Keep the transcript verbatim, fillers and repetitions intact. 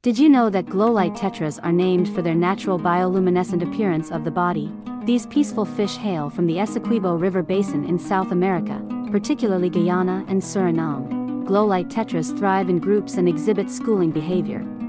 Did you know that Glowlight Tetras are named for their natural bioluminescent appearance of the body? These peaceful fish hail from the Essequibo River Basin in South America, particularly Guyana and Suriname. Glowlight Tetras thrive in groups and exhibit schooling behavior.